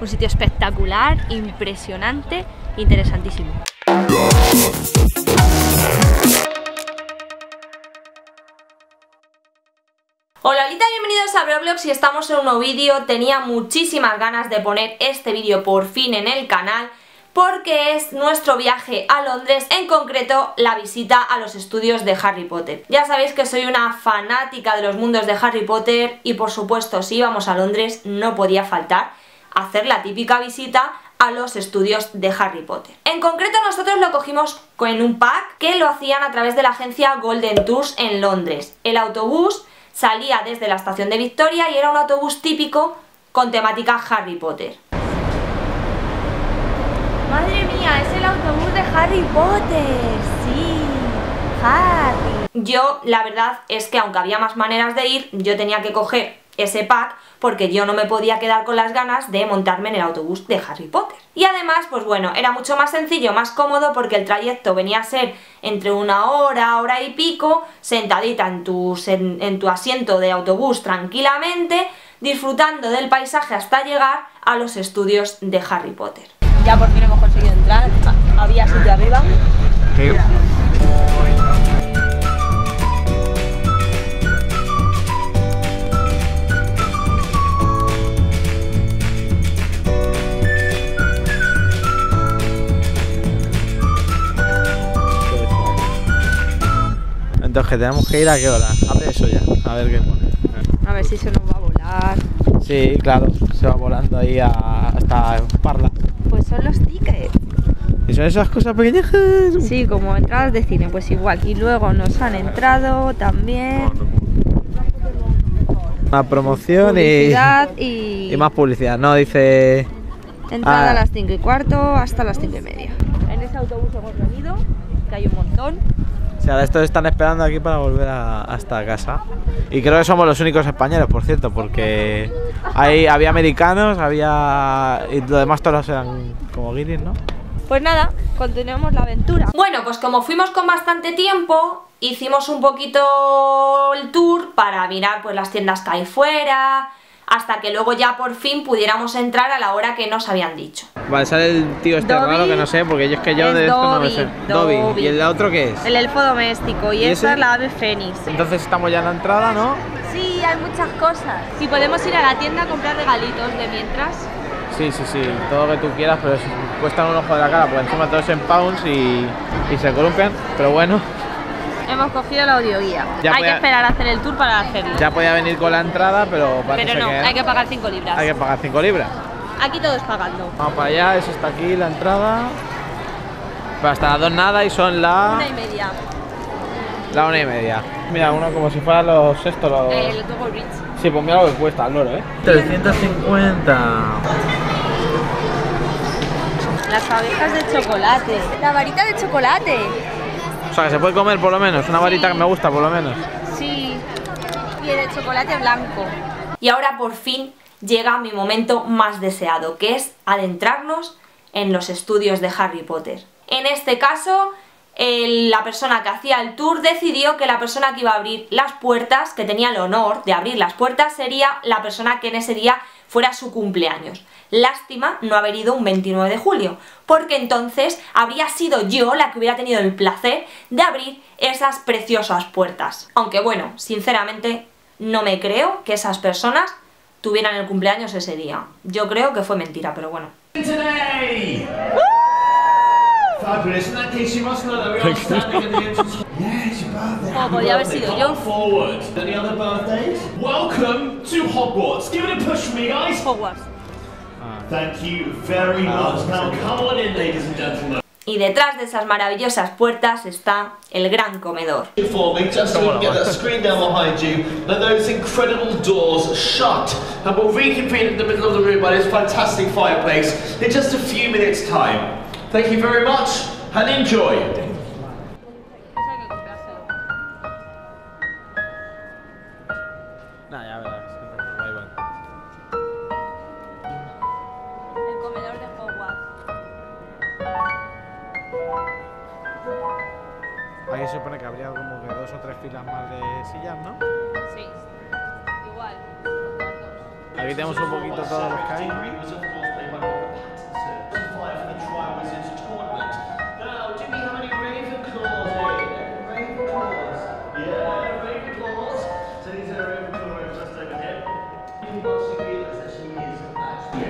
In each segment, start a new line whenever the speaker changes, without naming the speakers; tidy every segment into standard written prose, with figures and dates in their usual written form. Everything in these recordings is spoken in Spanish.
Un sitio espectacular, impresionante, interesantísimo. Hola, bienvenidos a Roblox y estamos en un nuevo vídeo. Tenía muchísimas ganas de poner este vídeo por fin en el canal porque es nuestro viaje a Londres, en concreto la visita a los estudios de Harry Potter. Ya sabéis que soy una fanática de los mundos de Harry Potter y por supuesto si íbamos a Londres no podía faltar hacer la típica visita a los estudios de Harry Potter. En concreto nosotros lo cogimos en un pack que lo hacían a través de la agencia Golden Tours en Londres. El autobús salía desde la estación de Victoria y era un autobús típico con temática Harry Potter. ¡Madre mía! Es el autobús de Harry Potter. Sí, Harry. Yo, la verdad es que aunque había más maneras de ir, yo tenía que coger ese pack porque yo no me podía quedar con las ganas de montarme en el autobús de Harry Potter. Y además, pues bueno, era mucho más sencillo, más cómodo porque el trayecto venía a ser entre una hora, hora y pico, sentadita en tu asiento de autobús tranquilamente, disfrutando del paisaje hasta llegar a los estudios de Harry Potter. Ya por fin hemos conseguido entrar, había sitio arriba. Sí.
Entonces que tenemos que ir a qué hora, abre eso ya, a ver qué pone.
A ver si se nos va a volar.
Sí, claro, se va volando ahí hasta Parla.
Pues son los tickets.
¿Y son esas cosas pequeñas?
Sí, como entradas de cine, pues igual. Y luego nos han entrado también
más promoción
publicidad
y más publicidad, ¿no? Dice...
entrada a las 5:15 hasta las 5:30. En ese autobús hemos venido, que hay un montón.
O sea, estos están esperando aquí para volver hasta casa. Y creo que somos los únicos españoles, por cierto, porque había americanos, y los demás todos eran como guiris, ¿no?
Pues nada, continuemos la aventura. Bueno, pues como fuimos con bastante tiempo, hicimos un poquito el tour para mirar pues las tiendas que hay fuera, hasta que luego ya por fin pudiéramos entrar a la hora que nos habían dicho.
Vale, sale el tío este
Dobby,
raro que no sé, porque yo es que yo de esto no me sé. Dobby. ¿Y el otro qué es?
El elfo doméstico, y esa es la ave fénix.
Entonces estamos ya en la entrada, ¿no?
Sí, hay muchas cosas. Si podemos ir a la tienda a comprar regalitos de mientras.
Sí, todo lo que tú quieras, pero cuestan un ojo de la cara, porque encima todo es en pounds y se columpian, pero bueno.
Hemos cogido la audioguía. Hay que esperar a hacer el tour para hacerlo.
Ya podía venir con la entrada, pero parece
no,
que
hay que pagar 5 libras.
Hay que pagar 5 libras.
Aquí todo es pagando.
Vamos para allá, eso está aquí, la entrada. Pero hasta las 2 nada y son la...
1:30.
La 1:30. Mira, uno como si fueran los
El Togo Bridge.
Sí, pues mira lo que cuesta el loro, 350.
Las abejas de chocolate. La varita de chocolate.
O sea, que se puede comer por lo menos, una varita que me gusta por lo menos.
Sí, y el de chocolate blanco. Y ahora por fin llega mi momento más deseado, que es adentrarnos en los estudios de Harry Potter. En este caso, la persona que hacía el tour decidió que la persona que iba a abrir las puertas, que tenía el honor de abrir las puertas, sería la persona que en ese día fuera su cumpleaños. Lástima no haber ido un 29 de julio, porque entonces habría sido yo la que hubiera tenido el placer de abrir esas preciosas puertas. Aunque bueno, sinceramente no me creo que esas personas tuvieran el cumpleaños ese día. Yo creo que fue mentira, pero bueno. Oh, podría haber sido yo.
Welcome to Hogwarts. Give it a push for me, guys.
Hogwarts.
Thank you very much. Now come on in, ladies and gentlemen.
Y detrás de esas maravillosas puertas está el gran comedor.
For me, just so we can get that screen down behind you, and those incredible doors shut, and we'll reconvene in the middle of the room by this fantastic fireplace in just a few minutes' time. Thank you very much, and enjoy.
Nah, ya verás.
El comedor de Hogwarts.
Aquí se supone que habría como que 2 o 3 filas más de sillas, ¿no?
Sí, igual.
Aquí tenemos un poquito todos los que hay.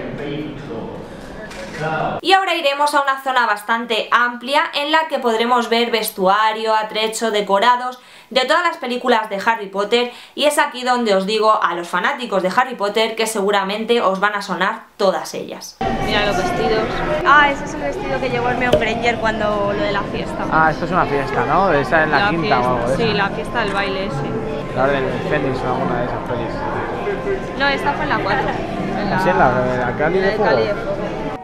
Y ahora iremos a una zona bastante amplia en la que podremos ver vestuario, atrecho, decorados de todas las películas de Harry Potter, y es aquí donde os digo a los fanáticos de Harry Potter que seguramente os van a sonar todas ellas.
Mira los vestidos. Ah, ese es el vestido que llevó Hermione Granger cuando lo de la fiesta.
Ah, esto es una fiesta, ¿no? Esa en la quinta
fiesta,
o algo de
sí,
eso.
la fiesta del baile ese.
La Orden del Fénix o alguna de esas pelis.
No, esta fue en la 4.
¿Sí, en la Cáliz de Fuego?
Cáliz de Fuego.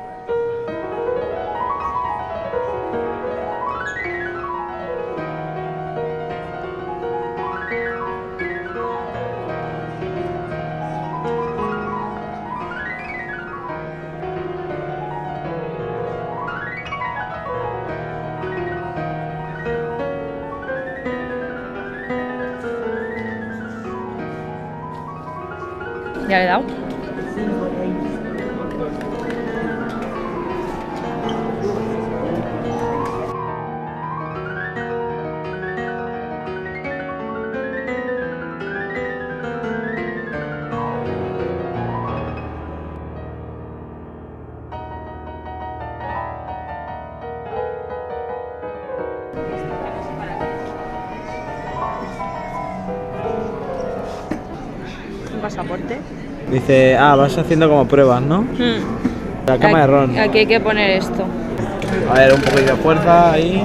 ¿Ya le he dado? ¿Un pasaporte?
Dice, vas haciendo como pruebas, ¿no? La cama de Ron.
Aquí hay que poner esto.
A ver, un poquito de fuerza ahí.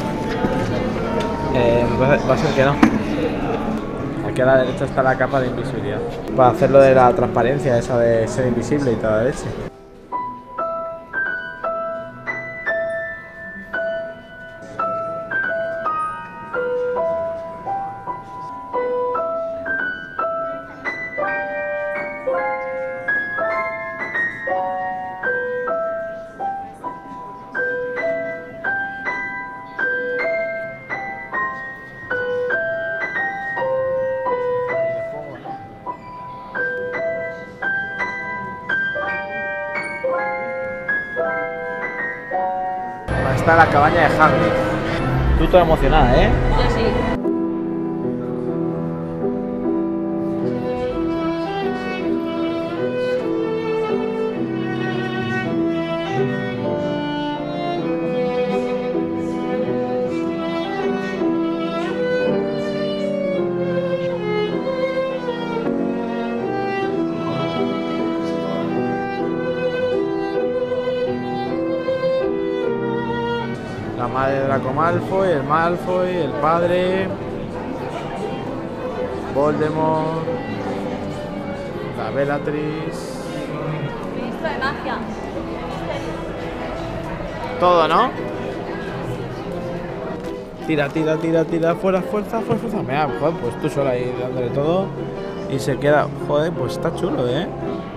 Va a ser que no. Aquí a la derecha está la capa de invisibilidad. Para hacer lo de la transparencia, esa de ser invisible y toda la leche. Está la cabaña de Hagrid. Tú toda emocionada, ¿eh?
Yo sí.
La madre de Draco Malfoy, el padre, Voldemort, la Bellatrix.
Ministro de magia.
Todo, ¿no? Tira, fuerza. Mira, joder, pues tú sola ahí dándole todo y se queda. Joder, pues está chulo, ¿eh?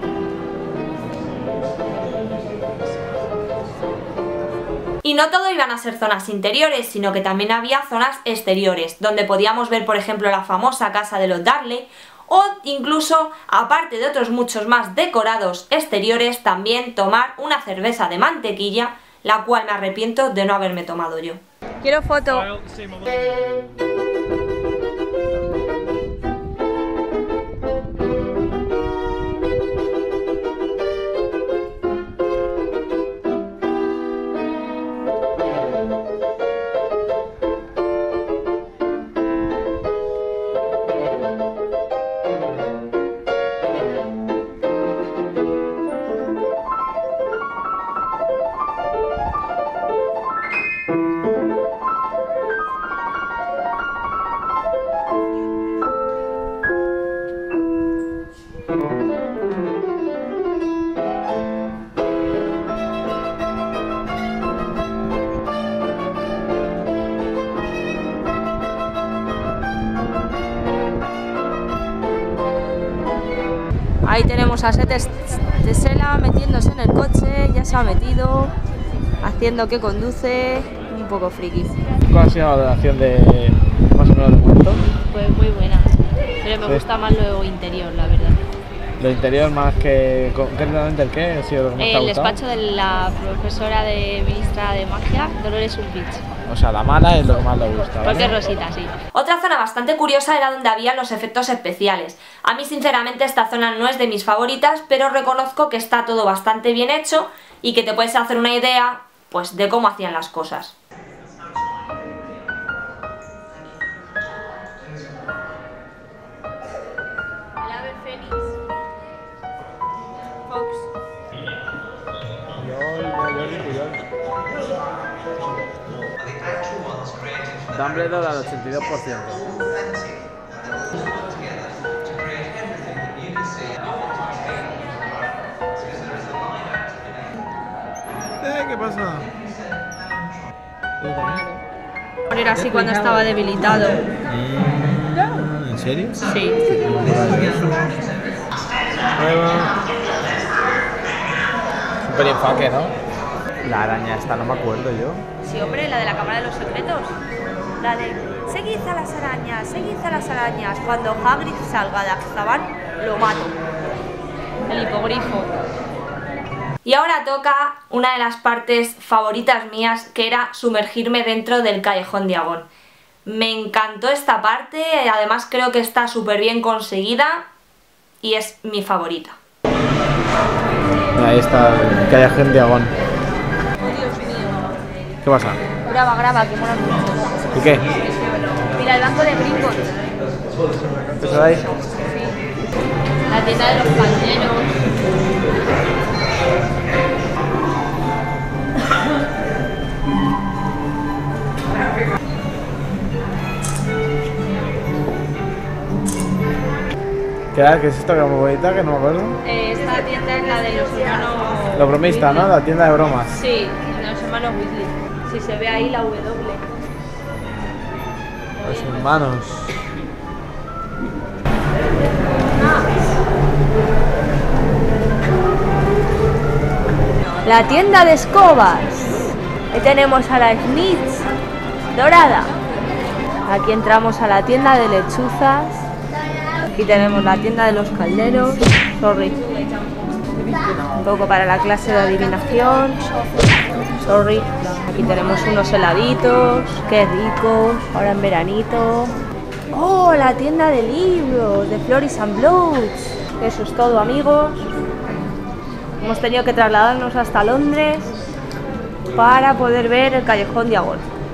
Y no todo iban a ser zonas interiores, sino que también había zonas exteriores, donde podíamos ver, por ejemplo, la famosa casa de los Dursley, o incluso, aparte de otros muchos más decorados exteriores, también tomar una cerveza de mantequilla, la cual me arrepiento de no haberme tomado yo.
Quiero foto. Ahí tenemos a Seth Tesela metiéndose en el coche, ya se ha metido, haciendo que conduce, un poco friki.
¿Cuál ha sido la valoración de más o menos de cuento?
Pues muy buena, pero me gusta más lo interior, la verdad.
Lo interior más que concretamente el qué ha sido lo que más te ha
El
gustado.
despacho de la profesora de ministra de magia, Dolores Umbridge.
O sea, la mala es lo que más le gusta,
Porque
¿vale?
es rosita, sí.
Otra zona bastante curiosa era donde había los efectos especiales. A mí sinceramente esta zona no es de mis favoritas, pero reconozco que está todo bastante bien hecho y que te puedes hacer una idea, pues, de cómo hacían las cosas.
El ave fénix. Fox.
Dumbledore al 82%. ¿Qué pasa?
Morir así cuando estaba debilitado.
¿En serio?
Sí.
Super enfoque, ¿no? La araña esta no me acuerdo yo.
Sí, hombre, la de la Cámara de los Secretos. La de seguid a las arañas, seguid a las arañas. Cuando Hagrid salga de Azkaban, lo mato. El hipogrifo.
Y ahora toca una de las partes favoritas mías, que era sumergirme dentro del Callejón Diagon. Me encantó esta parte, además creo que está súper bien conseguida y es mi favorita.
Ahí está el Callejón Diagon.
Oh, Dios mío.
¿Qué pasa?
Graba, graba, que mola mucho.
¿Y qué?
Mira, el banco de Gringotts.
¿Eso de ahí?
Sí. La tienda de los calderos.
¿Qué es esto que es muy bonita? Que no me acuerdo.
Esta tienda es la de los hermanos...
Los bromistas, ¿no? La tienda de bromas.
Sí, de los hermanos Weasley. Si se ve ahí la W.
Los hermanos.
La tienda de escobas. Ahí tenemos a la Snitch dorada. Aquí entramos a la tienda de lechuzas. Aquí tenemos la tienda de los calderos. Sorry. Un poco para la clase de adivinación. Sorry. Aquí tenemos unos heladitos. Qué ricos. Ahora en veranito. Oh, la tienda de libros de Floris and Bloods. Eso es todo, amigos. Hemos tenido que trasladarnos hasta Londres para poder ver el Callejón Diagon.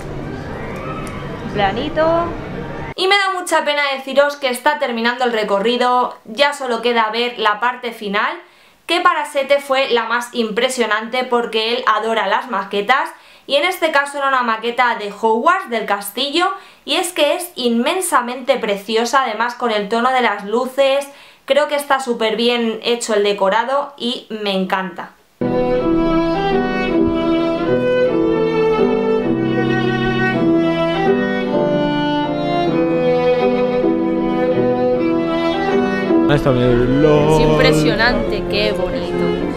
Planito.
Y me da mucha pena deciros que está terminando el recorrido, ya solo queda ver la parte final, que para Sete fue la más impresionante porque él adora las maquetas, y en este caso era una maqueta de Hogwarts, del castillo, y es que es inmensamente preciosa, además con el tono de las luces. Creo que está súper bien hecho el decorado y me encanta.
Es impresionante, qué bonito.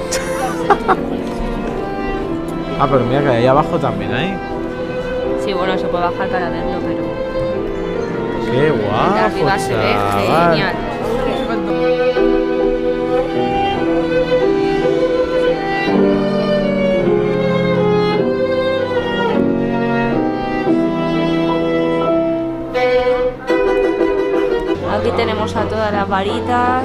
Ah, pero mira que ahí abajo también hay.
Sí, bueno, se puede bajar para verlo, pero
Qué
de
guapo,
arriba se ve
chaval.
genial. Aquí tenemos a todas las varitas.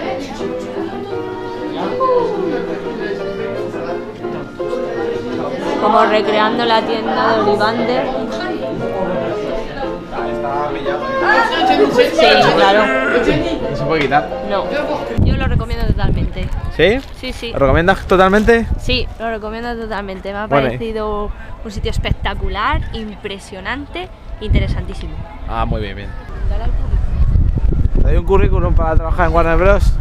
Como recreando la tienda de Ollivander. Sí, claro.
¿No se puede quitar?
No, yo lo recomiendo totalmente.
¿Sí?
Sí, sí.
¿Lo recomiendas totalmente?
Sí, lo recomiendo totalmente. Me ha
Bueno,
parecido un sitio espectacular, impresionante, interesantísimo.
Ah, muy bien, bien.
Dale al público.
¿Te doy un currículum para trabajar en Warner Bros?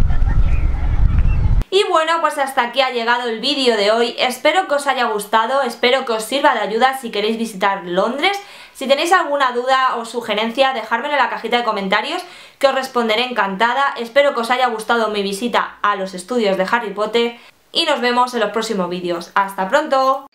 Y bueno, pues hasta aquí ha llegado el vídeo de hoy. Espero que os haya gustado, espero que os sirva de ayuda si queréis visitar Londres. Si tenéis alguna duda o sugerencia, dejármelo en la cajita de comentarios, que os responderé encantada. Espero que os haya gustado mi visita a los estudios de Harry Potter y nos vemos en los próximos vídeos. ¡Hasta pronto!